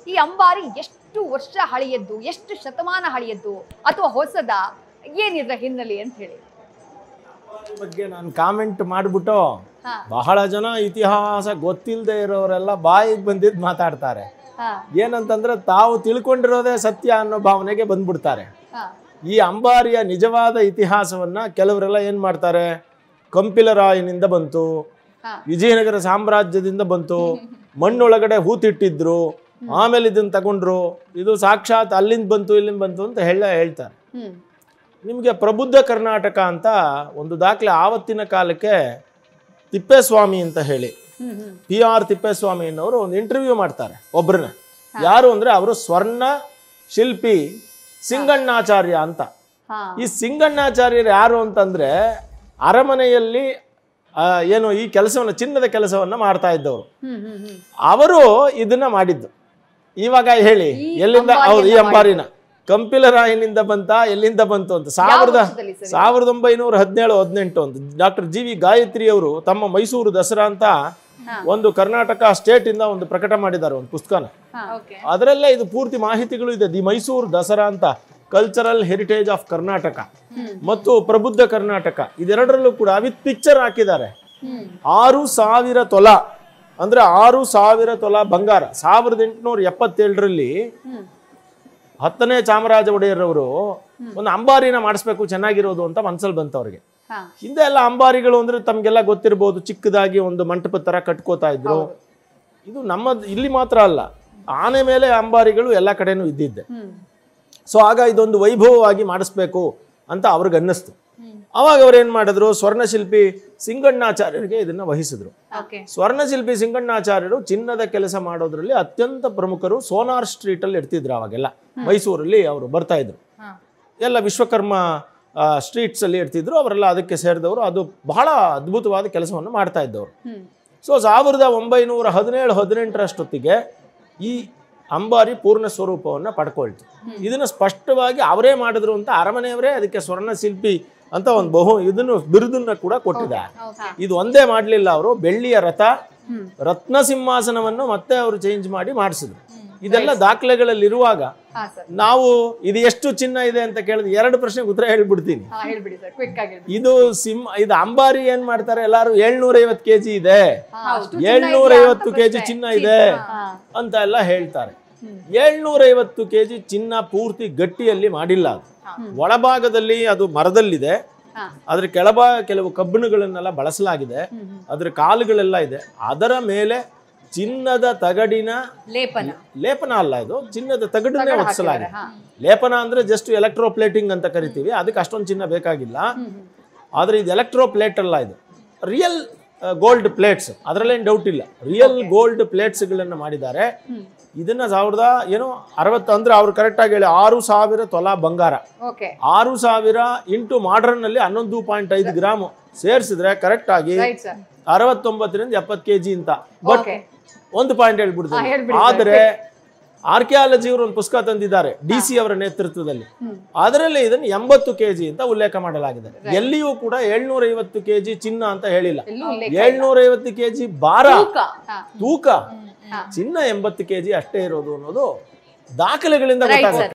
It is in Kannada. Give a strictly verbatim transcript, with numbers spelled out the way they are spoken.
ಈ ಅಂಬಾರಿ ಎಷ್ಟು ವರ್ಷ ಹಳೆಯದ್ದು, ಎಷ್ಟು ಶತಮಾನ ಹಳೆಯದ್ದು ಅಥವಾ ಹೊಸದ, ಏನಿದ್ರ ಹಿನ್ನೆಲೆ ಅಂತ ಹೇಳಿ ಬಗ್ಗೆ ನಾನು ಕಾಮೆಂಟ್ ಮಾಡಿಬಿಟ್ಟು ಬಹಳ ಜನ ಇತಿಹಾಸ ಗೊತ್ತಿಲ್ಲದೆ ಇರೋರೆಲ್ಲ ಬಾಯಿಗೆ ಬಂದಿದ್ದು ಮಾತಾಡ್ತಾರೆ. ಏನಂತಂದ್ರೆ ತಾವು ತಿಳ್ಕೊಂಡಿರೋದೇ ಸತ್ಯ ಅನ್ನೋ ಭಾವನೆಗೆ ಬಂದ್ಬಿಡ್ತಾರೆ. ಈ ಅಂಬಾರಿಯ ನಿಜವಾದ ಇತಿಹಾಸವನ್ನ ಕೆಲವರೆಲ್ಲ ಏನ್ ಮಾಡ್ತಾರೆ, ಕಂಪಿಲರಾಯನಿಂದ ಬಂತು, ವಿಜಯನಗರ ಸಾಮ್ರಾಜ್ಯದಿಂದ ಬಂತು, ಮಣ್ಣೊಳಗಡೆ ಹೂತಿಟ್ಟಿದ್ರು, ಆಮೇಲೆ ಇದನ್ನ ತಗೊಂಡ್ರು, ಇದು ಸಾಕ್ಷಾತ್ ಅಲ್ಲಿಂದ ಬಂತು ಇಲ್ಲಿಂದ ಬಂತು ಅಂತ ಹೇಳ ಹೇಳ್ತಾರೆ. ನಿಮಗೆ ಪ್ರಬುದ್ಧ ಕರ್ನಾಟಕ ಅಂತ ಒಂದು ದಾಖಲೆ ಆವತ್ತಿನ ಕಾಲಕ್ಕೆ ತಿಪ್ಪೇಸ್ವಾಮಿ ಅಂತ ಹೇಳಿ ಪಿ ಆರ್ ತಿಪ್ಪೇಸ್ವಾಮಿ ಅನ್ನೋರು ಒಂದು ಇಂಟರ್ವ್ಯೂ ಮಾಡ್ತಾರೆ ಒಬ್ರನ್ನ. ಯಾರು ಅಂದ್ರೆ ಅವರು ಸ್ವರ್ಣ ಶಿಲ್ಪಿ ಸಿಂಗಣ್ಣಾಚಾರ್ಯ ಅಂತ. ಈ ಸಿಂಗಣ್ಣಾಚಾರ್ಯರು ಯಾರು ಅಂತಂದ್ರೆ ಅರಮನೆಯಲ್ಲಿ ಏನು ಈ ಕೆಲಸವನ್ನ ಚಿನ್ನದ ಕೆಲಸವನ್ನ ಮಾಡ್ತಾ ಇದ್ದವರು. ಅವರು ಇದನ್ನ ಮಾಡಿದ್ದು. ಇವಾಗ ಹೇಳಿ ಎಲ್ಲಿಂದ ಹೌದು ಈ ಅಂಬಾರಿನ ಕಂಪಿಲರಾಯನಿಂದ ಬಂತ ಎಲ್ಲಿಂದ ಬಂತು ಅಂತ ಸಾವಿರದ ಸಾವಿರದ ಒಂಬೈನೂರ ಹದಿನೇಳು ಹದಿನೆಂಟು ಅಂತ ಡಾಕ್ಟರ್ ಜಿ ವಿ ಗಾಯತ್ರಿ ಅವರು ತಮ್ಮ ಮೈಸೂರು ದಸರಾ ಅಂತ ಒಂದು ಕರ್ನಾಟಕ ಸ್ಟೇಟ್ ಇಂದ ಒಂದು ಪ್ರಕಟ ಮಾಡಿದ್ದಾರೆ ಒಂದು ಪುಸ್ತಕನ. ಅದರಲ್ಲೇ ಇದು ಪೂರ್ತಿ ಮಾಹಿತಿಗಳು ಇದೆ. ದಿ ಮೈಸೂರು ದಸರಾ ಅಂತ ಕಲ್ಚರಲ್ ಹೆರಿಟೇಜ್ ಆಫ್ ಕರ್ನಾಟಕ ಮತ್ತು ಪ್ರಬುದ್ಧ ಕರ್ನಾಟಕ ಇದೆರಡರಲ್ಲೂ ಕೂಡ ವಿತ್ ಪಿಕ್ಚರ್ ಹಾಕಿದ್ದಾರೆ. ಆರು ಸಾವಿರ ತೊಲ ಅಂದ್ರೆ ಆರು ಸಾವಿರ ತೊಲ ಬಂಗಾರ ಸಾವಿರದ ಎಂಟುನೂರ ಎಪ್ಪತ್ತೇಳರಲ್ಲಿ ಹತ್ತನೇ ಚಾಮರಾಜ ಒಡೆಯರವರು ಒಂದು ಅಂಬಾರಿನ ಮಾಡಿಸ್ಬೇಕು ಚೆನ್ನಾಗಿರೋದು ಅಂತ ಮನ್ಸಲ್ಲಿ ಬಂತು ಅವ್ರಿಗೆ. ಹಿಂದೆ ಎಲ್ಲ ಅಂಬಾರಿಗಳು ಅಂದ್ರೆ ತಮ್ಗೆಲ್ಲ ಗೊತ್ತಿರಬಹುದು, ಚಿಕ್ಕದಾಗಿ ಒಂದು ಮಂಟಪದ ತರ ಕಟ್ಕೋತಾ ಇದ್ರು. ಇದು ನಮ್ಮ ಇಲ್ಲಿ ಮಾತ್ರ ಅಲ್ಲ, ಆನೆ ಮೇಲೆ ಅಂಬಾರಿಗಳು ಎಲ್ಲ ಕಡೆನೂ ಇದ್ದಿದ್ದೆ. ಸೊ ಆಗ ಇದೊಂದು ವೈಭವವಾಗಿ ಮಾಡಿಸ್ಬೇಕು ಅಂತ ಅವ್ರಿಗೆ ಅನ್ನಿಸ್ತು. ಅವಾಗ ಅವ್ರು ಏನ್ ಮಾಡಿದ್ರು, ಸ್ವರ್ಣಶಿಲ್ಪಿ ಸಿಂಗಣ್ಣಾಚಾರ್ಯರಿಗೆ ಇದನ್ನ ವಹಿಸಿದ್ರು. ಸ್ವರ್ಣಶಿಲ್ಪಿ ಸಿಂಗಣ್ಣಾಚಾರ್ಯರು ಚಿನ್ನದ ಕೆಲಸ ಮಾಡೋದ್ರಲ್ಲಿ ಅತ್ಯಂತ ಪ್ರಮುಖರು. ಸೋನಾರ್ ಸ್ಟ್ರೀಟ್ ಅಲ್ಲಿ ಇರ್ತಿದ್ರು ಅವಾಗೆಲ್ಲ, ಮೈಸೂರಲ್ಲಿ ಅವರು ಬರ್ತಾ ಇದ್ರು. ಎಲ್ಲ ವಿಶ್ವಕರ್ಮ ಸ್ಟ್ರೀಟ್ಸ್ ಅಲ್ಲಿ ಇರ್ತಿದ್ರು, ಅವರೆಲ್ಲ ಅದಕ್ಕೆ ಸೇರಿದವರು. ಅದು ಬಹಳ ಅದ್ಭುತವಾದ ಕೆಲಸವನ್ನು ಮಾಡ್ತಾ ಇದ್ದವರು. ಸೊ ಸಾವಿರದ ಒಂಬೈನೂರ ಹದಿನೇಳು ಹದಿನೆಂಟರಷ್ಟೊತ್ತಿಗೆ ಈ ಅಂಬಾರಿ ಪೂರ್ಣ ಸ್ವರೂಪವನ್ನು ಪಡ್ಕೊಳ್ತು. ಇದನ್ನ ಸ್ಪಷ್ಟವಾಗಿ ಅವರೇ ಮಾಡಿದ್ರು ಅಂತ ಅರಮನೆಯವರೇ ಅದಕ್ಕೆ ಸ್ವರ್ಣ ಶಿಲ್ಪಿ ಅಂತ ಒಂದು ಬಹು ಇದನ್ನು ಬಿರುದನ್ನ ಕೂಡ ಕೊಟ್ಟಿದ್ದಾರೆ. ಇದು ಒಂದೇ ಮಾಡ್ಲಿಲ್ಲ, ಅವರು ಬೆಳ್ಳಿಯ ರಥ ರತ್ನ ಸಿಂಹಾಸನವನ್ನು ಮತ್ತೆ ಅವರು ಚೇಂಜ್ ಮಾಡಿ ಮಾಡಿಸಿದ್ರು. ಇದೆಲ್ಲ ದಾಖಲೆಗಳಲ್ಲಿ ಇರುವಾಗ ನಾವು ಇದು ಎಷ್ಟು ಚಿನ್ನ ಇದೆ ಅಂತ ಕೇಳಿದ್ರೆ ಎರಡು ಪ್ರಶ್ನೆಗೆ ಉತ್ತರ ಹೇಳ್ಬಿಡ್ತೀನಿ. ಇದು ಸಿಂಹ ಇದು ಅಂಬಾರಿ ಏನ್ ಮಾಡ್ತಾರೆ ಎಲ್ಲಾರು ಏಳ್ನೂರ ಐವತ್ತು ಕೆಜಿ ಇದೆ, ಏಳ್ನೂರ ಐವತ್ತು ಕೆಜಿ ಚಿನ್ನ ಇದೆ ಅಂತ ಎಲ್ಲ ಹೇಳ್ತಾರೆ. ಏಳ್ನೂರ ಐವತ್ತು ಕೆಜಿ ಚಿನ್ನ ಪೂರ್ತಿ ಗಟ್ಟಿಯಲ್ಲಿ ಮಾಡಿಲ್ಲ. ಅದು ಒಳಭಾಗದಲ್ಲಿ ಅದು ಮರದಲ್ಲಿದೆ, ಅದ್ರ ಕೆಳಭಾಗ ಕೆಲವು ಕಬ್ಬಿಣಗಳನ್ನೆಲ್ಲ ಬಳಸಲಾಗಿದೆ, ಅದ್ರ ಕಾಲುಗಳೆಲ್ಲ ಇದೆ. ಅದರ ಮೇಲೆ ಚಿನ್ನದ ತಗಡಿನ ಲೇಪನ ಲೇಪನ ಅಲ್ಲ, ಇದು ಚಿನ್ನದ ತಗಡನ್ನೇ ಒದಿಸಲಾಗಿದೆ. ಲೇಪನ ಅಂದ್ರೆ ಜಸ್ಟ್ ಎಲೆಕ್ಟ್ರೋಪ್ಲೇಟಿಂಗ್ ಅಂತ ಕರಿತೀವಿ, ಅದಕ್ಕೆ ಅಷ್ಟೊಂದು ಚಿನ್ನ ಬೇಕಾಗಿಲ್ಲ. ಆದ್ರೆ ಇದು ಎಲೆಕ್ಟ್ರೋಪ್ಲೇಟ್ ಅಲ್ಲ, ಇದು ರಿಯಲ್ ಗೋಲ್ಡ್ ಪ್ಲೇಟ್ಸ್, ಅದರಲ್ಲೇನು ಡೌಟ್ ಇಲ್ಲ. ರಿಯಲ್ ಗೋಲ್ಡ್ ಪ್ಲೇಟ್ಸ್ ಗಳನ್ನ ಮಾಡಿದ್ದಾರೆ. ಇದನ್ನ ಸಾವಿರದ ಏನು ಅರವತ್ತು ಅಂದ್ರೆ ಅವ್ರು ಕರೆಕ್ಟ್ ಆಗಿ ಹೇಳಿ ಆರು ಸಾವಿರ ತೊಲ ಬಂಗಾರ, ಆರು ಸಾವಿರ ಇಂಟು ಮಾಡರ್ನ್ ನಲ್ಲಿ ಹನ್ನೊಂದು ಪಾಯಿಂಟ್ ಐದು ಗ್ರಾಮ್ ಸೇರಿಸಿದ್ರೆ ಕರೆಕ್ಟ್ ಆಗಿ ಅರವತ್ತೊಂಬತ್ತರಿಂದ ಎಪ್ಪತ್ತು ಕೆಜಿ ಅಂತ. ಬಟ್ ಒಂದು ಪಾಯಿಂಟ್ ಹೇಳ್ಬಿಡ್ತಾರೆ. ಆದ್ರೆ ಆರ್ಕಿಯಾಲಜಿ ಅವರು ಒಂದು ಪುಸ್ತಕ ತಂದಿದ್ದಾರೆ ಡಿ ಸಿ ಅವರ ನೇತೃತ್ವದಲ್ಲಿ, ಅದರಲ್ಲಿ ಇದನ್ನು ಎಂಬತ್ತು ಕೆಜಿ ಅಂತ ಉಲ್ಲೇಖ ಮಾಡಲಾಗಿದೆ. ಎಲ್ಲಿಯೂ ಕೂಡ ಏಳ್ನೂರ ಐವತ್ತು ಕೆಜಿ ಚಿನ್ನ ಅಂತ ಹೇಳಿಲ್ಲ. ಏಳ್ನೂರ ಐವತ್ತು ಕೆಜಿ ಭಾರ ತೂಕ, ಚಿನ್ನ ಎಂಬತ್ತು ಕೆಜಿ ಅಷ್ಟೇ ಇರೋದು ಅನ್ನೋದು ದಾಖಲೆಗಳಿಂದ ಗೊತ್ತಾಗುತ್ತೆ.